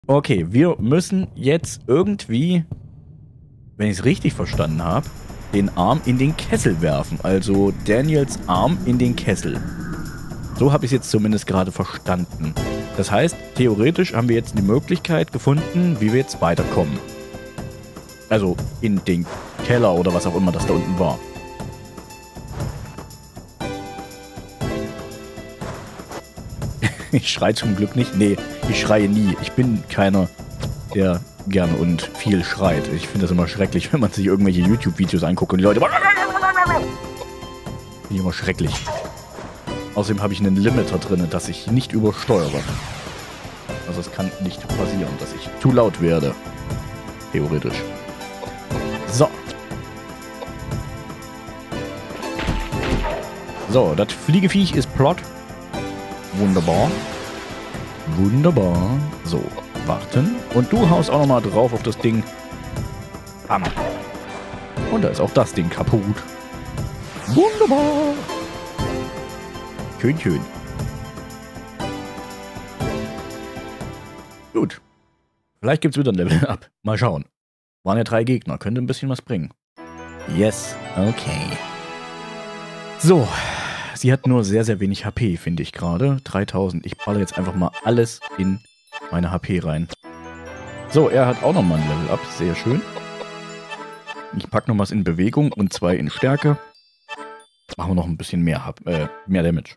Okay, wir müssen jetzt irgendwie, wenn ich es richtig verstanden habe, den Arm in den Kessel werfen. Also Daniels Arm in den Kessel. So habe ich es jetzt zumindest gerade verstanden. Das heißt, theoretisch haben wir jetzt die Möglichkeit gefunden, wie wir jetzt weiterkommen. Also in den Keller oder was auch immer das da unten war. Ich schreie zum Glück nicht. Nee, ich schreie nie. Ich bin keiner, der gerne und viel schreit. Ich finde das immer schrecklich, wenn man sich irgendwelche YouTube-Videos anguckt und die Leute... Finde ich immer schrecklich. Außerdem habe ich einen Limiter drin, das ich nicht übersteuere. Also es kann nicht passieren, dass ich zu laut werde. Theoretisch. So. So, das Fliegeviech ist Plot. Wunderbar. Wunderbar. So, warten. Und du haust auch nochmal drauf auf das Ding. Bam. Und da ist auch das Ding kaputt. Wunderbar. Schön, schön. Gut. Vielleicht gibt es wieder ein Level-Up. Mal schauen. Waren ja 3 Gegner. Könnte ein bisschen was bringen. Yes. Okay. So. Sie hat nur sehr, sehr wenig HP, finde ich gerade. 3000. Ich balle jetzt einfach mal alles in meine HP rein. So, er hat auch nochmal ein Level-Up. Sehr schön. Ich packe noch was in Bewegung und 2 in Stärke. Jetzt machen wir noch ein bisschen mehr Damage.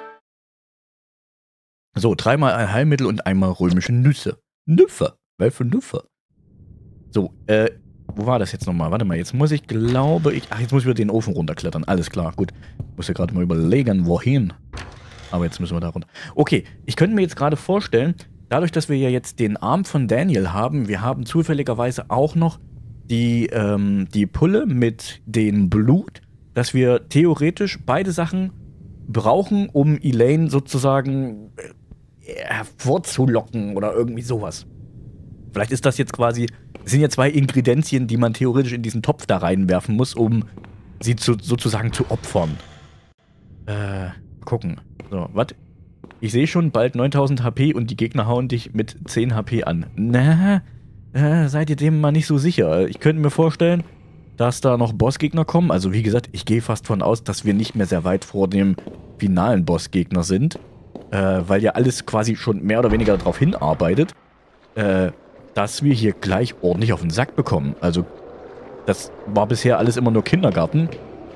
So, 3-mal ein Heilmittel und 1-mal römische Nüsse. Nüffe. Welche Nüffe? So, wo war das jetzt nochmal? Warte mal, jetzt muss ich, glaube ich... Ach, jetzt muss ich wieder den Ofen runterklettern. Alles klar, gut. Ich muss ja gerade mal überlegen, wohin. Aber jetzt müssen wir da runter. Okay, ich könnte mir jetzt gerade vorstellen, dadurch, dass wir ja jetzt den Arm von Daniel haben, wir haben zufälligerweise auch noch die Pulle mit dem Blut, dass wir theoretisch beide Sachen brauchen, um Elaine sozusagen hervorzulocken oder irgendwie sowas. Vielleicht ist das jetzt quasi... Es sind ja 2 Ingredienzien, die man theoretisch in diesen Topf da reinwerfen muss, um sie sozusagen zu opfern. Gucken. So, was? Ich sehe schon bald 9000 HP und die Gegner hauen dich mit 10 HP an. Na, seid ihr dem mal nicht so sicher. Ich könnte mir vorstellen, dass da noch Bossgegner kommen. Also wie gesagt, ich gehe fast von aus, dass wir nicht mehr sehr weit vor dem finalen Bossgegner sind. Weil ja alles quasi schon mehr oder weniger darauf hinarbeitet. Dass wir hier gleich ordentlich auf den Sack bekommen. Also, das war bisher alles immer nur Kindergarten.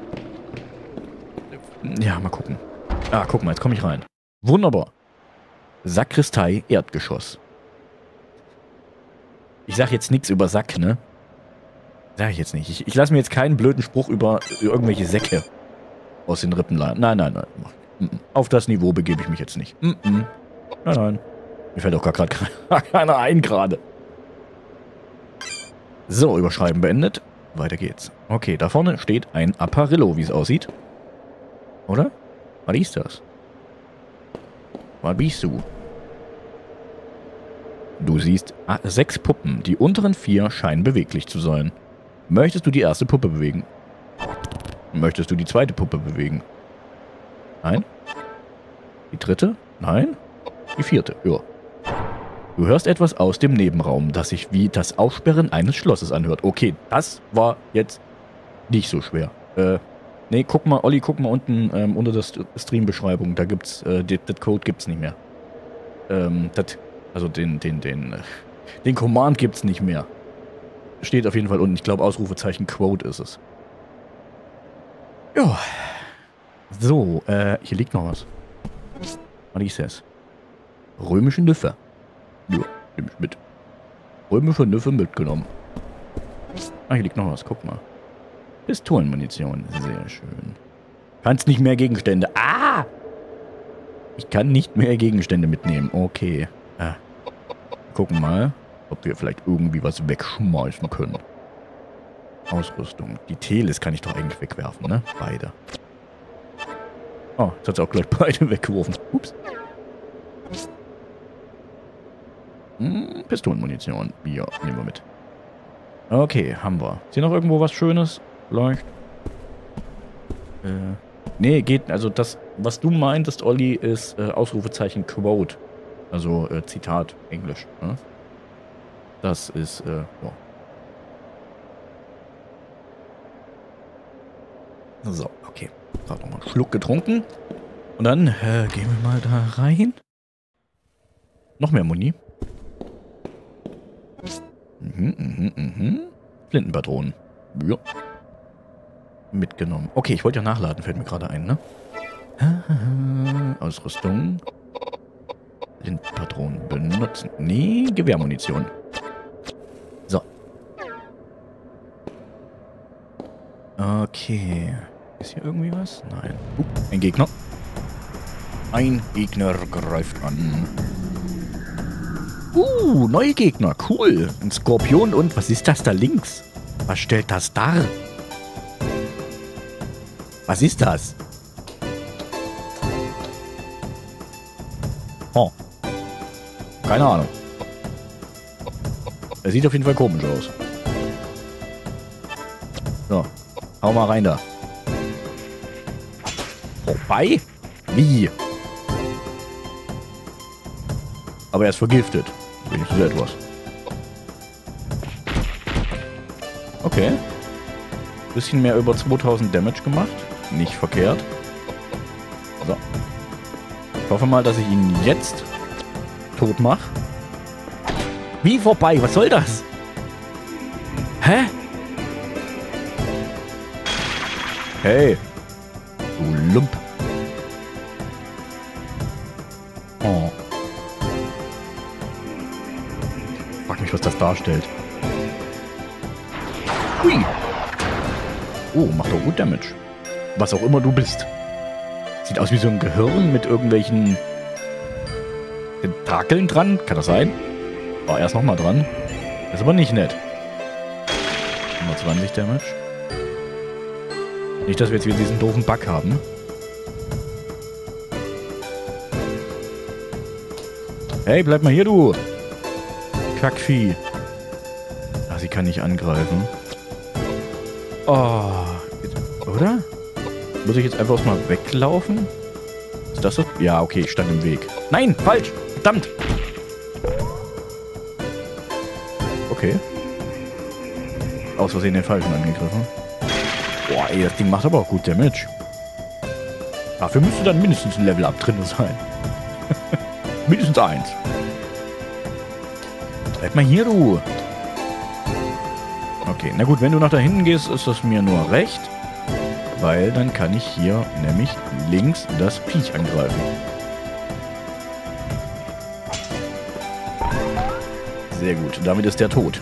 Ja, mal gucken. Ah, guck mal, jetzt komme ich rein. Wunderbar. Sakristei, Erdgeschoss. Ich sag jetzt nichts über Sack, ne? Sag ich jetzt nicht. Ich lasse mir jetzt keinen blöden Spruch über irgendwelche Säcke aus den Rippen leihen. Nein, nein, nein. Auf das Niveau begebe ich mich jetzt nicht. Nein, nein. Mir fällt auch gar gerade keiner ein gerade. So, Überschreiben beendet. Weiter geht's. Okay, da vorne steht ein Apparillo, wie es aussieht. Oder? Was ist das? Was bist du? Du siehst 6 Puppen. Die unteren 4 scheinen beweglich zu sein. Möchtest du die erste Puppe bewegen? Möchtest du die zweite Puppe bewegen? Nein? Die dritte? Nein? Die vierte? Ja. Du hörst etwas aus dem Nebenraum, das sich wie das Aufsperren eines Schlosses anhört. Okay, das war jetzt nicht so schwer. Nee, guck mal, Olli, guck mal unten unter der Stream-Beschreibung. Da gibt's, das Code gibt's nicht mehr. Also den Command gibt's nicht mehr. Steht auf jeden Fall unten. Ich glaube, Ausrufezeichen Quote ist es. Ja. So, hier liegt noch was. Was ist das? Römische Nüffe. Ja, nehme ich mit. Römische Nüffe mitgenommen. Ah, hier liegt noch was, guck mal. Pistolenmunition, sehr schön. Kannst nicht mehr Gegenstände. Ah! Ich kann nicht mehr Gegenstände mitnehmen, okay. Gucken mal, ob wir vielleicht irgendwie was wegschmeißen können. Ausrüstung. Die Teles kann ich doch eigentlich wegwerfen, ne? Beide. Oh, jetzt hat sie auch gleich beide weggeworfen. Ups. Pistolenmunition. Ja, nehmen wir mit. Okay, haben wir. Ist hier noch irgendwo was Schönes? Vielleicht. Nee, geht. Also das, was du meintest, Olli, ist Ausrufezeichen Quote. Also Zitat, Englisch. Ne? Das ist, ja. So, okay. Gerade nochmal einen Schluck getrunken. Und dann gehen wir mal da rein. Noch mehr Muni. Flintenpatronen. Ja. Mitgenommen. Okay, ich wollte ja nachladen, fällt mir gerade ein, ne? Ausrüstung. Flintenpatronen benutzen. Nee, Gewehrmunition. So. Okay. Ist hier irgendwie was? Nein. Ein Gegner. Ein Gegner greift an. Neue Gegner. Cool. Ein Skorpion und was ist das da links? Was stellt das dar? Was ist das? Oh. Keine Ahnung. Er sieht auf jeden Fall komisch aus. So. Hau mal rein da. Vorbei? Wie? Aber er ist vergiftet. Wenigstens etwas. Okay. Bisschen mehr über 2000 Damage gemacht. Nicht verkehrt. So. Ich hoffe mal, dass ich ihn jetzt tot mache. Wie vorbei? Was soll das? Hä? Hey. Du Lump. Oh. Frag mich, was das darstellt. Hui. Oh, macht doch gut Damage. Was auch immer du bist. Sieht aus wie so ein Gehirn mit irgendwelchen Tentakeln dran. Kann das sein? War erst nochmal dran. Ist aber nicht nett. 120 Damage. Nicht, dass wir jetzt wieder diesen doofen Bug haben. Hey, bleib mal hier, du! Kackvieh. Ah, sie kann nicht angreifen. Oh. Oder? Muss ich jetzt einfach mal weglaufen? Ist das so? Ja, okay, ich stand im Weg. Nein, falsch! Verdammt! Okay. Aus Versehen den Falschen angegriffen. Boah, ey, das Ding macht aber auch gut Damage. Dafür müsste dann mindestens ein Level-Up drin sein. Mindestens 1. Bleib mal hier, du. Okay, na gut, wenn du nach da hinten gehst, ist das mir nur recht. Weil dann kann ich hier nämlich links das Viech angreifen. Sehr gut, damit ist der tot.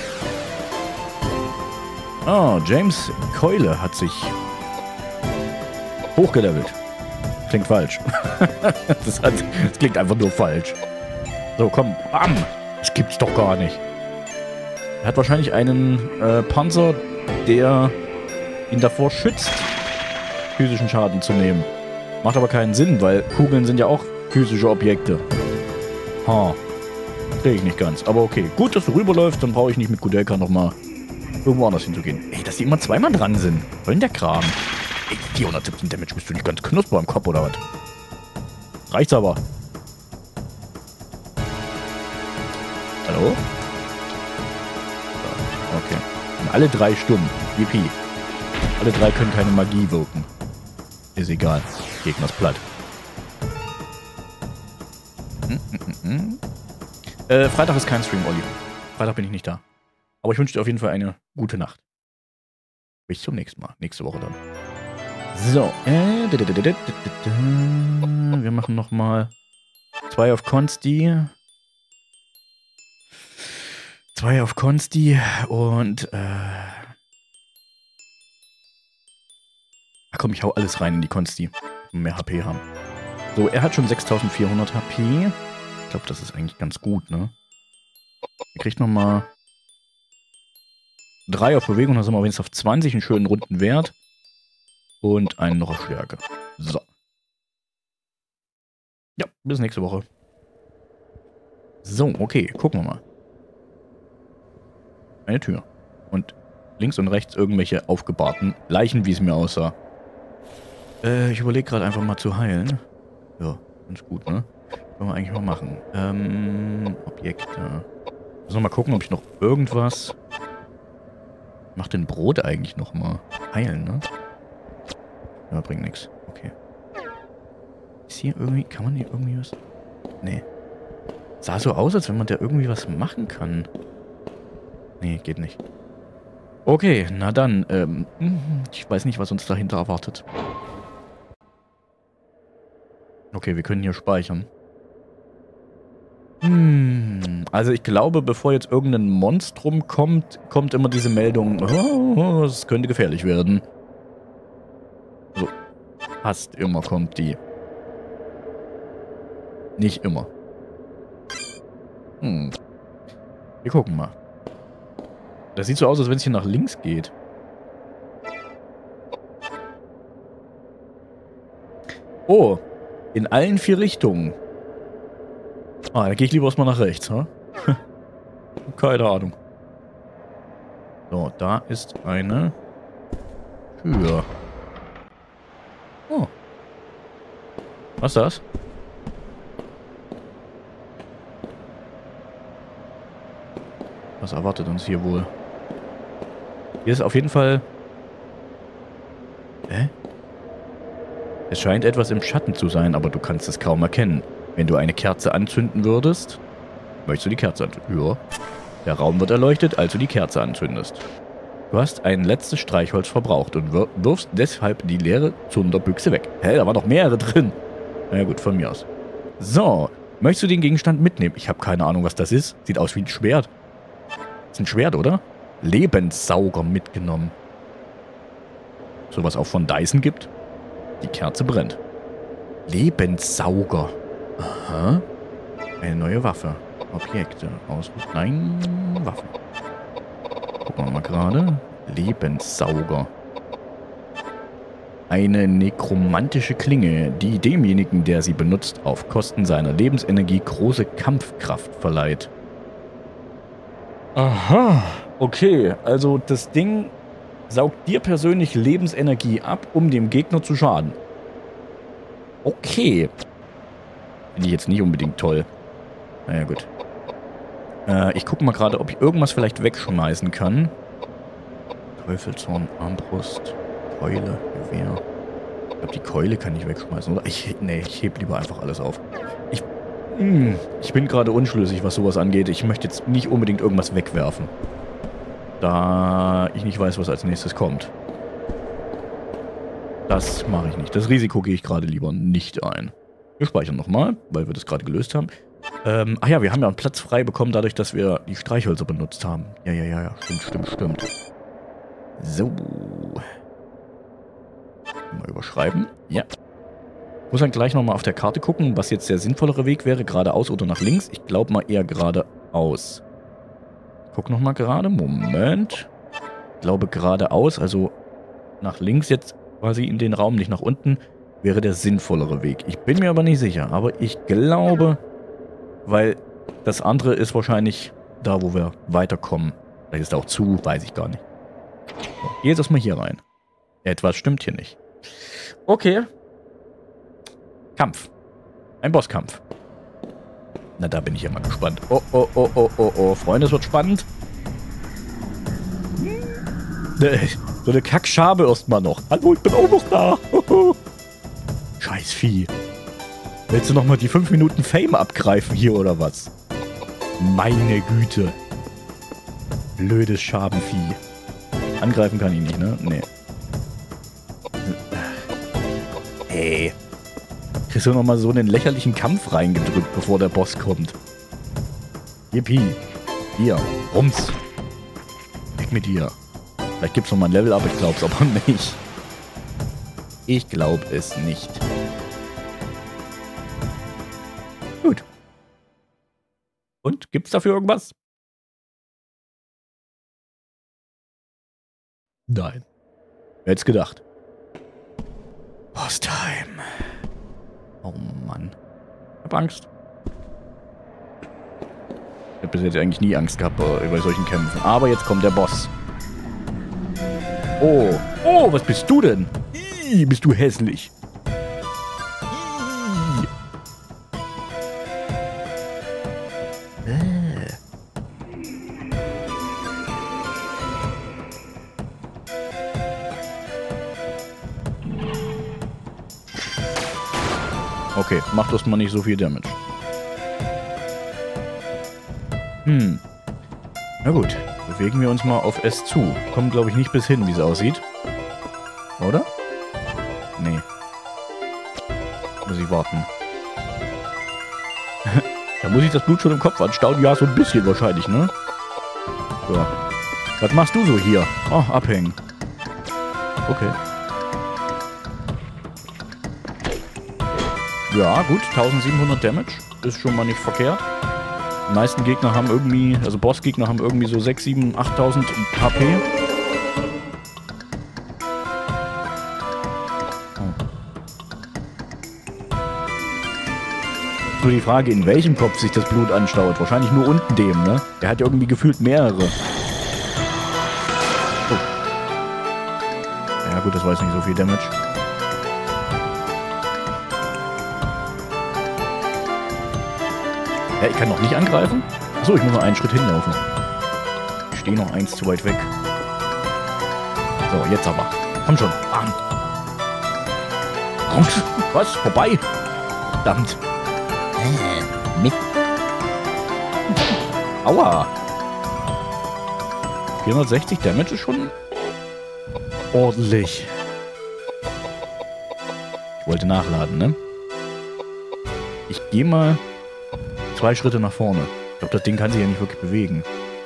Ah, James Keule hat sich hochgelevelt. Klingt falsch. Das klingt einfach nur falsch. So, komm, bam! Das gibt's doch gar nicht. Er hat wahrscheinlich einen Panzer, der ihn davor schützt, physischen Schaden zu nehmen. Macht aber keinen Sinn, weil Kugeln sind ja auch physische Objekte. Ha. Kriege ich nicht ganz. Aber okay. Gut, dass du rüberläufst, dann brauche ich nicht mit Kudelka nochmal irgendwo anders hinzugehen. Ey, dass die immer zweimal dran sind. Was denn der Kram? Ey, 417 Damage, bist du nicht ganz knusper im Kopf oder was? Reicht's aber. Hallo? Okay. Und alle 3 stumm. GP. Alle 3 können keine Magie wirken. Ist egal. Gegner ist platt. Freitag ist kein Stream, Olli. Freitag bin ich nicht da. Aber ich wünsche dir auf jeden Fall eine gute Nacht. Bis zum nächsten Mal. Nächste Woche dann. So. Wir machen nochmal 2 auf Consti. 2 auf Consti und ach komm, ich hau alles rein in die Consti. Mehr HP haben. So, er hat schon 6400 HP. Ich glaube, das ist eigentlich ganz gut, ne? Er kriegt nochmal 3 auf Bewegung, dann sind wir wenigstens auf 20, einen schönen runden Wert. Und einen noch auf Stärke. So. Ja, bis nächste Woche. So, okay, gucken wir mal. Eine Tür. Und links und rechts irgendwelche aufgebahrten Leichen, wie es mir aussah. Ich überlege gerade einfach mal zu heilen. Ja, ganz gut, ne? Können wir eigentlich mal machen. Objekte. Muss noch mal gucken, ob ich noch irgendwas... Macht denn Brot eigentlich noch mal? Heilen, ne? Ja, bringt nichts. Okay. Ist hier irgendwie... Kann man hier irgendwie was... Nee. Sah so aus, als wenn man da irgendwie was machen kann. Nee, geht nicht. Okay, na dann. Ich weiß nicht, was uns dahinter erwartet. Okay, wir können hier speichern. Also ich glaube, bevor jetzt irgendein Monstrum kommt, kommt immer diese Meldung, oh, es könnte gefährlich werden. So, fast immer kommt die. Nicht immer. Wir gucken mal. Das sieht so aus, als wenn es hier nach links geht. Oh, in allen 4 Richtungen. Ah, da gehe ich lieber erstmal nach rechts, ha? Keine Ahnung. So, da ist eine Tür. Oh. Was ist das? Was erwartet uns hier wohl? Hier ist auf jeden Fall... Hä? Es scheint etwas im Schatten zu sein, aber du kannst es kaum erkennen. Wenn du eine Kerze anzünden würdest... Möchtest du die Kerze anzünden? Ja. Der Raum wird erleuchtet, als du die Kerze anzündest. Du hast ein letztes Streichholz verbraucht und wirfst deshalb die leere Zunderbüchse weg. Hä, da waren noch mehrere drin. Na ja, gut, von mir aus. So, möchtest du den Gegenstand mitnehmen? Ich habe keine Ahnung, was das ist. Sieht aus wie ein Schwert. Ist ein Schwert, oder? Lebenssauger mitgenommen. Sowas auch von Dyson gibt? Die Kerze brennt. Lebenssauger. Aha. Eine neue Waffe. Objekte. Ausrüstung. Nein, Waffen. Gucken wir mal gerade. Lebenssauger. Eine nekromantische Klinge, die demjenigen, der sie benutzt, auf Kosten seiner Lebensenergie große Kampfkraft verleiht. Aha. Okay, also das Ding saugt dir persönlich Lebensenergie ab, um dem Gegner zu schaden. Okay. Finde ich jetzt nicht unbedingt toll. Naja, gut. Ich gucke mal gerade, ob ich irgendwas vielleicht wegschmeißen kann. Teufelshorn, Armbrust, Keule, Gewehr. Ich glaube, die Keule kann ich wegschmeißen, oder? Nee, ich heb lieber einfach alles auf. Ich bin gerade unschlüssig, was sowas angeht. Ich möchte jetzt nicht unbedingt irgendwas wegwerfen. Da ich nicht weiß, was als nächstes kommt. Das mache ich nicht. Das Risiko gehe ich gerade lieber nicht ein. Wir speichern nochmal, weil wir das gerade gelöst haben. Ach ja, wir haben ja einen Platz frei bekommen, dadurch, dass wir die Streichhölzer benutzt haben. Ja. Stimmt. So. Mal überschreiben. Ja. Ich muss dann gleich nochmal auf der Karte gucken, was jetzt der sinnvollere Weg wäre. Geradeaus oder nach links. Ich glaube mal eher geradeaus. Ich gucke nochmal gerade. Moment. Ich glaube geradeaus, also nach links jetzt quasi in den Raum, nicht nach unten, wäre der sinnvollere Weg. Ich bin mir aber nicht sicher. Aber ich glaube, weil das andere ist wahrscheinlich da, wo wir weiterkommen. Vielleicht ist da auch zu, weiß ich gar nicht. So, geh jetzt erstmal hier rein. Etwas stimmt hier nicht. Okay. Kampf. Ein Bosskampf. Na, da bin ich ja mal gespannt. Oh. Freunde, es wird spannend. So eine Kackschabe erstmal noch. Hallo, ich bin auch noch da. Scheiß Vieh. Willst du nochmal die 5 Minuten Fame abgreifen hier oder was? Meine Güte. Blödes Schabenvieh. Angreifen kann ich nicht, ne? Nee. Hey. Kriegst du nochmal so einen lächerlichen Kampf reingedrückt, bevor der Boss kommt. Yippie. Hier. Rums. Weg mit dir. Vielleicht gibt's nochmal ein Level up, ich glaub's aber nicht. Ich glaub es nicht. Gut. Und? Gibt's dafür irgendwas? Nein. Wer hätt's gedacht? Boss-Time. Oh Mann. Ich hab Angst. Ich hab bis jetzt eigentlich nie Angst gehabt bei solchen Kämpfen. Aber jetzt kommt der Boss. Oh, was bist du denn? Ih, bist du hässlich. Okay, macht erstmal nicht so viel Damage. Na gut, bewegen wir uns mal auf S zu. Kommen, glaube ich, nicht bis hin, wie es aussieht. Oder? Nee. Muss ich warten. Da muss ich das Blut schon im Kopf anstauen. Ja, so ein bisschen wahrscheinlich, ne? So. Was machst du so hier? Oh, abhängen. Okay. Ja, gut. 1700 Damage. Ist schon mal nicht verkehrt. Die meisten Gegner haben irgendwie, also Bossgegner haben irgendwie so 6, 7, 8000 HP. Nur die Frage, in welchem Kopf sich das Blut anstaut. Wahrscheinlich nur unten dem, ne? Der hat ja irgendwie gefühlt mehrere. Oh. Ja gut, das war jetzt nicht so viel Damage. Ja, ich kann noch nicht angreifen? Achso, ich muss noch einen Schritt hinlaufen. Ich stehe noch eins zu weit weg. So, jetzt aber. Komm schon. Bam. Was? Vorbei? Verdammt. Mit. Aua. 460 Damage ist schon ordentlich. Ich wollte nachladen, ne? Ich gehe mal 2 Schritte nach vorne. Ich glaube, das Ding kann sich ja nicht wirklich bewegen.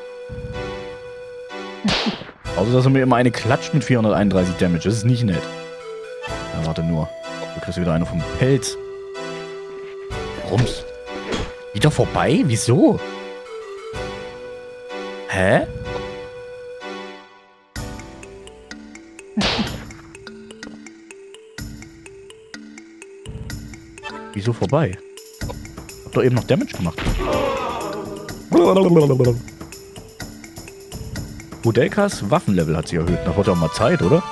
Außer, dass er mir immer eine klatscht mit 431 Damage. Das ist nicht nett. Na, warte nur. Du kriegst wieder eine vom Pelz. Rums. Wieder vorbei? Wieso? Hä? Wieso vorbei? Hab doch eben noch Damage gemacht. Budelkas Waffenlevel hat sich erhöht. Da wird ja auch mal Zeit, oder?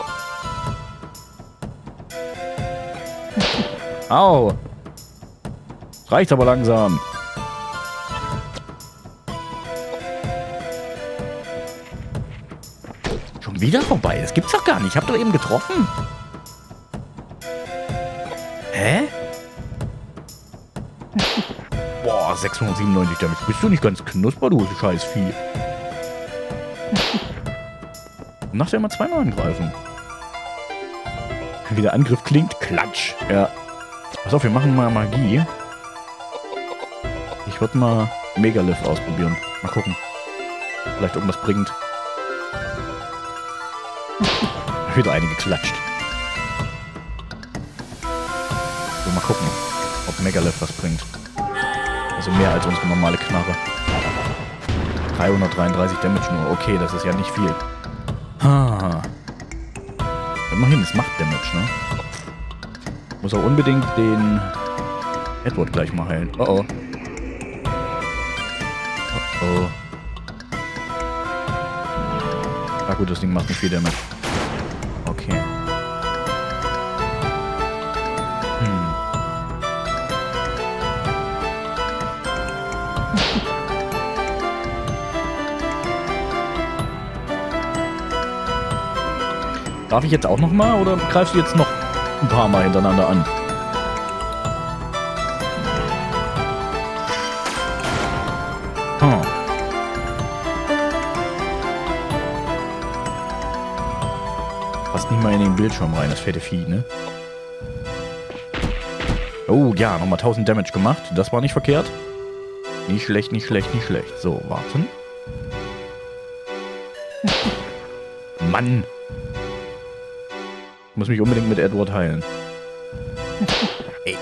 Au! Reicht aber langsam. Schon wieder vorbei? Das gibt's doch gar nicht. Ich hab doch eben getroffen. Hä? Boah, 697 Damage. Bist du nicht ganz knusper, du scheiß Vieh? Nachher mal zweimal angreifen. Wie der Angriff klingt. Klatsch. Ja. Pass auf, wir machen mal Magie. Ich würde mal Megalift ausprobieren. Mal gucken. Vielleicht irgendwas bringt. Wieder eine geklatscht. So, mal gucken, ob Megalift was bringt. Also mehr als unsere normale Knarre. 333 Damage nur. Okay, das ist ja nicht viel. Ha. Immerhin, es macht Damage, ne? Muss auch unbedingt den Edward gleich mal heilen. Oh oh. Oh oh. Ah gut, das Ding macht nicht viel Damage. Okay. Darf ich jetzt auch noch mal oder greifst du jetzt noch ein paar Mal hintereinander an? Hm. Passt nicht mal in den Bildschirm rein, das fette Vieh, ne? Oh ja, nochmal 1000 Damage gemacht. Das war nicht verkehrt. Nicht schlecht, nicht schlecht, nicht schlecht. So, warten. Mann! Ich muss mich unbedingt mit Edward heilen. Ey.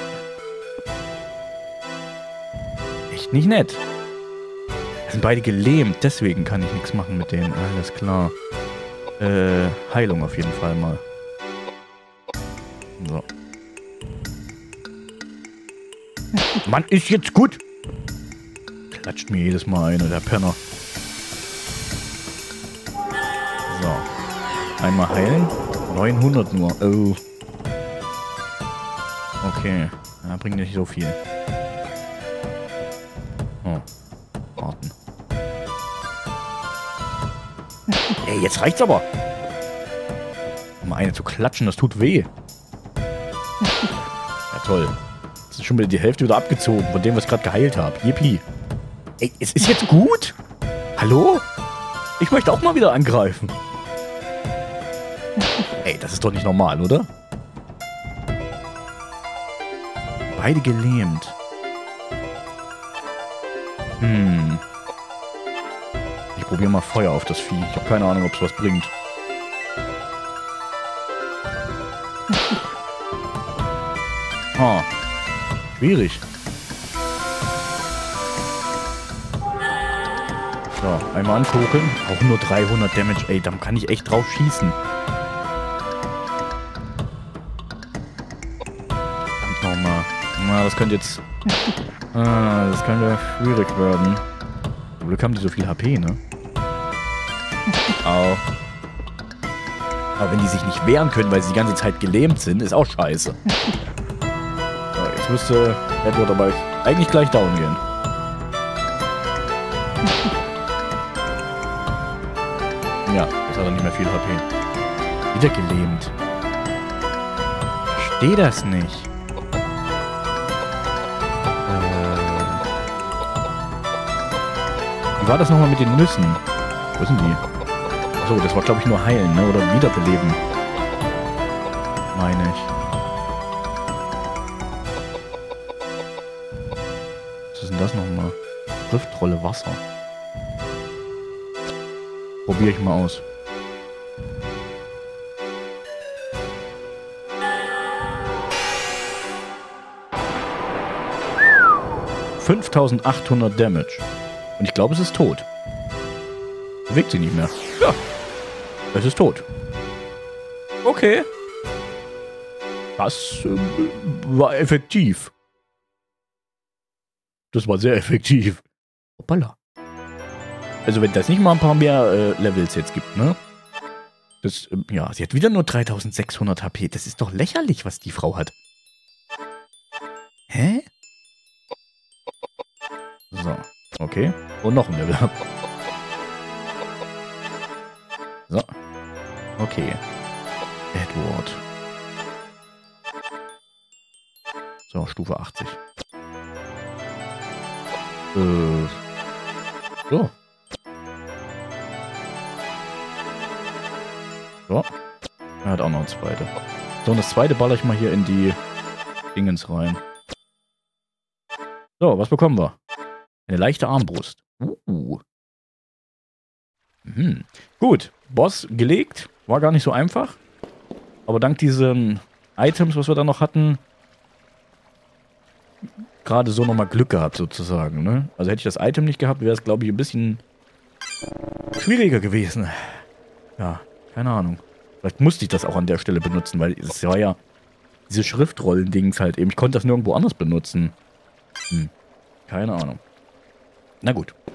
Echt nicht nett. Wir sind beide gelähmt, deswegen kann ich nichts machen mit denen. Alles klar. Heilung auf jeden Fall mal. So. Mann, ist jetzt gut! Klatscht mir jedes Mal eine, der Penner. So. Einmal heilen. 900 nur. Oh. Okay. Ja, bringt nicht so viel. Oh. Warten. Ey, jetzt reicht's aber. Mal eine zu klatschen, das tut weh. Ja, toll. ist schon wieder die Hälfte wieder abgezogen von dem, was ich gerade geheilt habe. Yippie. Ey, es ist jetzt gut? Hallo? Ich möchte auch mal wieder angreifen. Ey, das ist doch nicht normal, oder? Beide gelähmt. Ich probiere mal Feuer auf das Vieh. Ich habe keine Ahnung, ob es was bringt. Schwierig. So, einmal angucken. Auch nur 300 Damage. Ey, dann kann ich echt drauf schießen. Verdammt nochmal. Na, das könnte jetzt... das könnte schwierig werden. Zum Glück haben die so viel HP, ne? Au. Aber wenn die sich nicht wehren können, weil sie die ganze Zeit gelähmt sind, ist auch scheiße. So, jetzt müsste Edward aber eigentlich gleich down gehen. Ja, jetzt hat er nicht mehr viel HP. Wieder gelähmt. Verstehe das nicht. Wie war das nochmal mit den Nüssen? Wo sind die? Achso, das war glaube ich nur heilen, ne? Oder wiederbeleben. Meine ich. Was ist denn das nochmal? Schriftrolle Wasser. Probiere ich mal aus. $5.800 Damage. Und ich glaube, es ist tot. Bewegt sie nicht mehr. Ja. Es ist tot. Okay. Das war effektiv. Das war sehr effektiv. Hoppala. Also wenn das nicht mal ein paar mehr Levels jetzt gibt, ne? Das, ja, sie hat wieder nur 3.600 HP. Das ist doch lächerlich, was die Frau hat. Hä? So, okay. Und noch ein Level up. So. Okay. Edward. So, Stufe 80. So. So. Er hat auch noch ein zweites. So, und das zweite baller ich mal hier in die Dingens rein. So, was bekommen wir? Eine leichte Armbrust. Gut, Boss gelegt. War gar nicht so einfach. Aber dank diesen Items, was wir da noch hatten, gerade so nochmal Glück gehabt sozusagen. Ne? Also hätte ich das Item nicht gehabt, wäre es glaube ich ein bisschen schwieriger gewesen. Ja, keine Ahnung. Vielleicht musste ich das auch an der Stelle benutzen, weil es war ja diese Schriftrollen-Dings halt eben. Ich konnte das nirgendwo anders benutzen. Keine Ahnung. Na gut.